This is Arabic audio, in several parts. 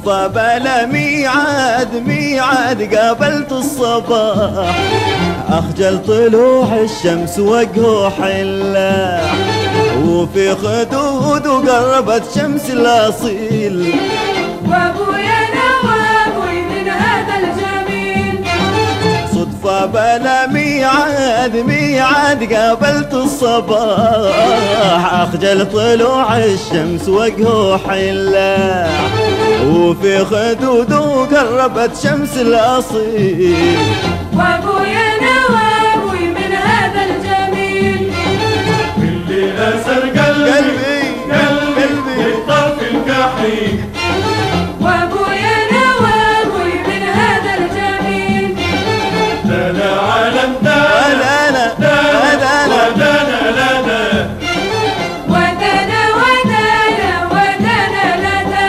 صدفة بلا ميعاد قابلت الصباح، أخجل طلوع الشمس وجهه حلا، وفي خدود قربت شمس الأصيل. وابويا نوابوي من هذا الجميل، صدفة بلا ميعاد قابلت الصباح، أخجل طلوع الشمس وجهه حلا، وفي خدوده قربت شمس الأصيل. وابويا نوابوي من هذا الجميل، اللي أسر قلبي بالطرف الكحيل. وابويا نوابوي من هذا الجميل، دانا عالم دانا ودانا لنا، ودانا لنا.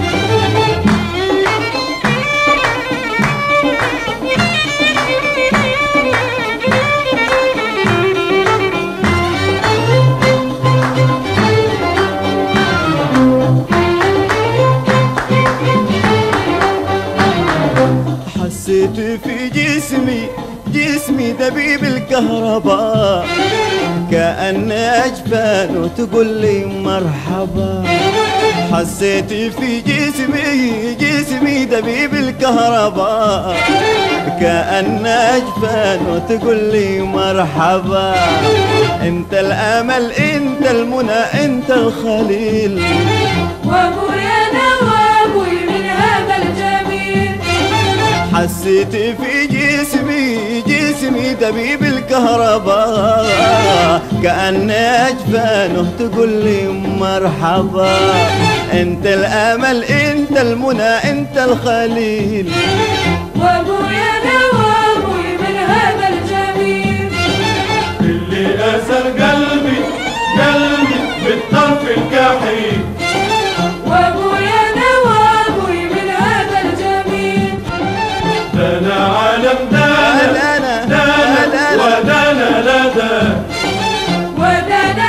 حسيت في جسمي دبيب الكهرباء، كأن أجفانه تقول لي مرحبا. حسيت في جسمي دبيب الكهرباء، كأن أجفانه تقول لي مرحبا. انت الأمل انت المنى انت الخليل، وابويا نوابوي من هذا الجميل، حسيت في جسمي دبيب الكهرباء، كأن أجفانه تقول لي مرحبا. انت الأمل انت المنى انت الخليل، وابويا نوابوي من هذا الجميل، اللي أسر قلبي بالطرف الكحيل. وابويا نوابوي من هذا الجميل، دانا عالم دانا ودانا لنا، ودانا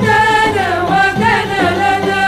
لنا.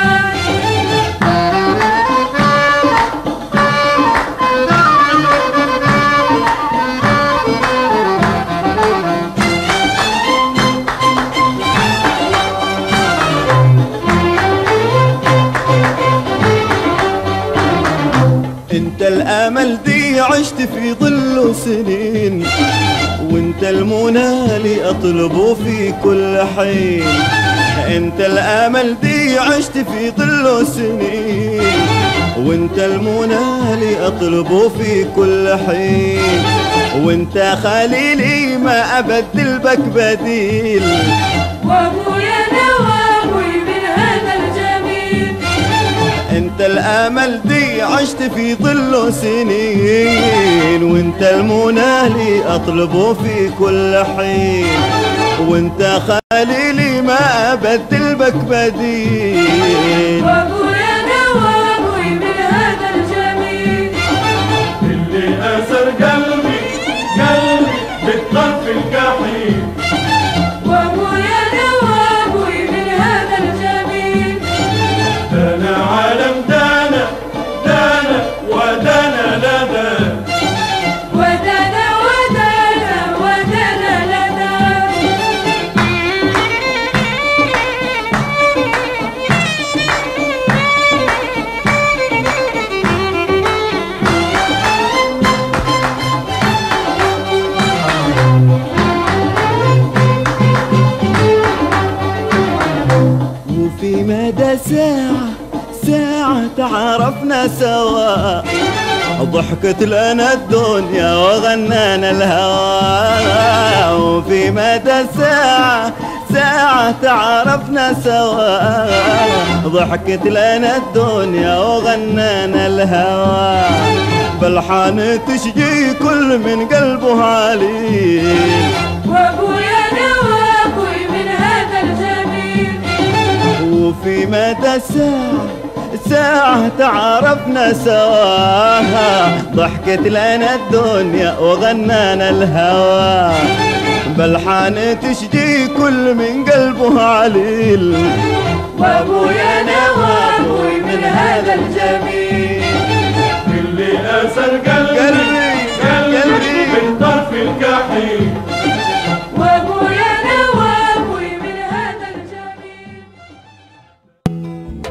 انت الامل دي عشت في ظله سنين، وانت المنى لي اطلبه في كل حين. انت الامل دي عشت في ظله سنين، وانت المنى لي اطلبه في كل حين. وانت خليلي ما ابدل بك بديل، وابويا نوابوي من هذا الجميل، انت الامل دي عشت في ظله سنين، وانت المنى لي اطلبه في كل حين. وانت خليلي ما ابدل بك بديل، وابويا نوابوي من هذا الجميل، اللي أسر قلبي بالطرف الكحيل. وابويا نوابوي من هذا الجميل، دانا عالم دانا ودانا لنا، ودانا لنا. وفي مدى ساعة تعارفنا سوا، ضحكت لنا الدنيا وغنانا الهوى. وفي مدى ساعة تعارفنا سوا، ضحكت لنا الدنيا وغنانا الهوى. بلحان تشجي كل من قلبه عليل، وابويا نوابوي من هذا الجميل، وفي مدى ساعة تعارفنا سوا، ضحكت لنا الدنيا وغنانا الهوى. بلحان تشجي كل من قلبه عليل، وابويا نوابوي من هذا الجميل، أسر قلبي قلبي من طرف الجحيم. وابويا انا وابوي من هذا الجميل.